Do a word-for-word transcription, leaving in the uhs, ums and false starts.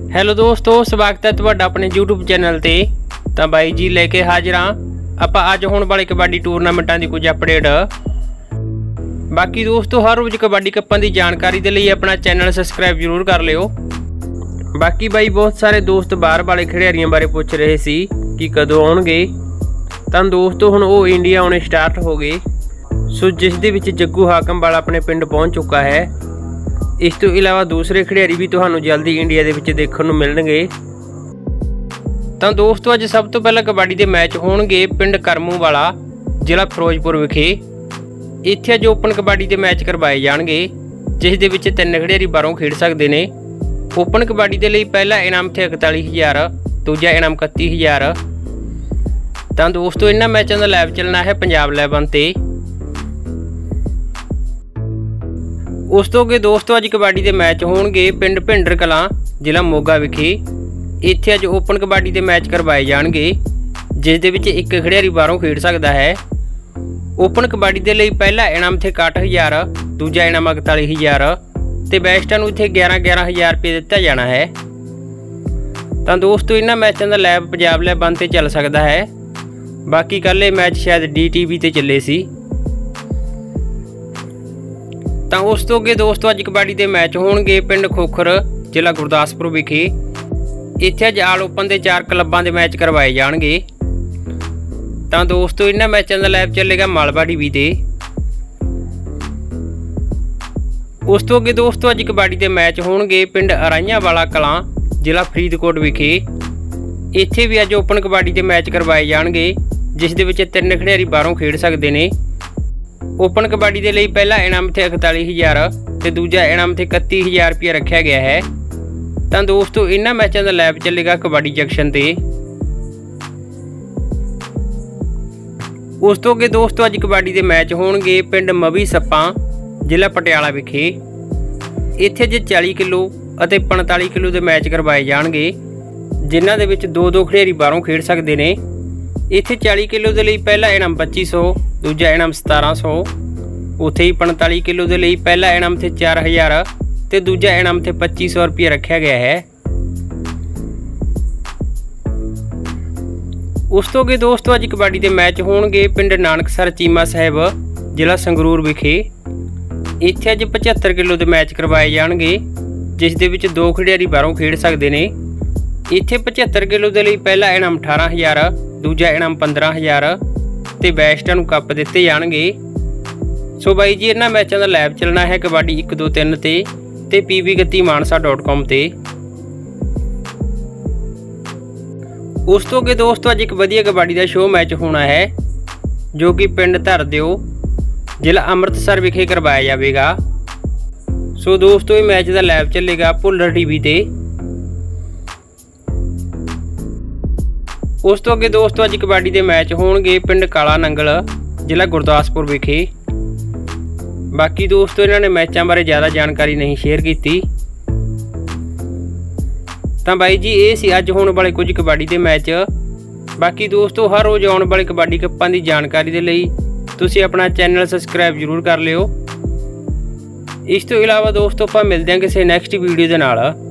Hello ਦੋਸਤੋ, ਸਵਾਗਤ ਹੈ ਤੁਹਾਡਾ ਆਪਣੇ YouTube ਚੈਨਲ ਤੇ। ਤਾਂ ਬਾਈ ਜੀ ਲੈ ਕੇ ਹਾਜ਼ਰ ਹਾਂ ਆਪਾਂ ਅੱਜ ਹੋਣ ਵਾਲੇ ਕਬੱਡੀ ਟੂਰਨਾਮੈਂਟਾਂ ਦੀ ਕੁਝ ਅਪਡੇਟ। ਬਾਕੀ ਦੋਸਤੋ ਹਰ ਰੋਜ਼ ਕਬੱਡੀ ਕੱਪਾਂ ਦੀ ਜਾਣਕਾਰੀ ਦੇ ਲਈ ਆਪਣਾ ਚੈਨਲ ਸਬਸਕ੍ਰਾइब ਜ਼ਰੂਰ ਕਰ ਲਿਓ। ਬਾਕੀ ਬਾਈ ਬਹੁਤ ਸਾਰੇ ਦੋਸਤ ਬਾਹਰ ਵਾਲੇ ਖਿਡਾਰੀਆਂ ਬਾਰੇ ਪੁੱਛ ਰਹੇ ਸੀ ਕਿ ਕਦੋਂ ਆਉਣਗੇ। ਤਾਂ ਦੋਸਤੋ ਹੁਣ ਉਹ ਇੰਡੀਆ ਆਉਣੇ ਸਟਾਰਟ ਹੋ ਗਏ। ਸੋ ਜਿਸ ਦੇ ਵਿੱਚ ਜੱਗੂ ਹਾਕਮ ਵਾਲਾ ਆਪਣੇ ਪਿੰਡ ਪਹੁੰਚ ਚੁੱਕਾ ਹੈ। इस तो इलावा दूसरे खिडारी भी तुहानू जल्दी इंडिया दे विच देखण नू मिलणगे। तां दोस्तों अज सब तो पहला कबड्डी दे मैच होणगे पिंड करमू वाला जिला फिरोजपुर विखे। इत्थे अज ओपन कबड्डी दे मैच करवाए जाणगे जिस दे विच तीन खिडारी बाहरों खेड सकदे ने। ओपन कबड्डी दे लई पहला इनाम थे इकताली हज़ार, दूजा इनाम इकत्ती हज़ार। तां दोस्तों इन्हां मैचों दा लाइव चलना है पंजाब इलेवन ते। उस तो अगे दोस्तों अज कबड्डी के मैच होणगे पिंड भिंडर कलां जिला मोगा विखे। इत्थे अज ओपन कबड्डी के मैच करवाए जाणगे जिस दे विच एक खिडारी बाहरों खेड सकदा है। ओपन कबड्डी के लिए पहला इनाम थे इकसठ हज़ार, दूजा इनाम इकताली हज़ार ते बैस्टां नूं इत्थे ग्यारह ग्यारह हज़ार रुपये दिता जाना है। तो दोस्तों इन्हां मैचों का लाइव पंजाब इलेवन ते चल सकता है। बाकी कल ये मैच शायद डी टी वी ते चले सी। तो उस तो अगे दोस्तों अज कबड्डी के मैच होणगे पिंड खोखर जिला गुरदासपुर विखे। इत्थे अज आल ओपन के चार क्लबां के मैच करवाए जाणगे। तो दोस्तों इन्हां मैचों का लाइव चलेगा मालवा टीवी ते। उस तो अगे दोस्तों अज कबड्डी के मैच होणगे पिंड अराइयां वाला कलां जिला फरीदकोट विखे। इत्थे भी अज ओपन कबड्डी के मैच करवाए जाणगे जिस दे विच तीन खिडारी बाहरों खेड सकदे ने। ओपन कबड्डी के लिए पहला इनाम थे इकताली हज़ार तो दूजा इनाम थे इकत्ती हज़ार रुपया रखा गया है। तो दोस्तों इन्हां मैचों का लाइव चलेगा कबड्डी जंक्शन ते। उस तो अगे दोस्तों अज कबड्डी के मैच होणगे पिंड मवी सप्पा जिला पटियाला विखे। इत्थे अज चाली किलो और पैंताली किलो के मैच करवाए जाणगे जिन्हां दे विच दो दो खिडारी बाहरों खेड सकते हैं। इत्थे चाली किलो के लिए पहला इनाम पच्ची सौ, दूजा इनाम सतारह सौ। उत्थे ही पैंताली किलो के लिए पहला इनाम थे चार हज़ार तो दूजा इनाम थे पच्ची सौ रुपया रखा गया है। उस तो अगे दोस्तों अज कबड्डी के मैच होणगे पिंड नानकसर चीमा साहिब जिला संगरूर विखे। इत्थे अज पचहत्तर किलो के मैच करवाए जाणगे जिस दे विच दो खिडारी बाहरों खेड सकते हैं। इत्थे पचहत्तर किलो के लिए पहला इनाम अठारह हज़ार, दूजा इनाम पंद्रह हज़ार तो बैस्टां नूं कप दिते जाणगे। सो बाई जी इन्हां मैचों का लाइव चलना है कबड्डी एक दो तीन ते ते P V Gatti Mansa dot com ते। उस तो अगे दोस्तों अज एक वधिया कबड्डी का शो मैच होना है जो कि पिंड धरदेओ जिला अमृतसर विखे करवाया जाएगा। सो दोस्तों ये मैच का लाइव चलेगा भुल्लर टीवी ते। उस तो अगे दोस्तों अज कबड्डी के मैच होणगे पिंड काला नंगल जिला गुरदासपुर विखे। बाकी दोस्तों इन्होंने मैचों बारे ज़्यादा जानकारी नहीं शेयर की। तो बाई जी ये सी अज होने वाले कुछ कबड्डी के मैच। बाकी दोस्तों हर रोज़ आने वाले कबड्डी कप्पां की जानकारी के लिए तुसीं अपना चैनल सबसक्राइब जरूर कर लियो। इस तो इलावा दोस्तों आपां मिलदे हां किसी नैक्सट वीडियो दे नाल।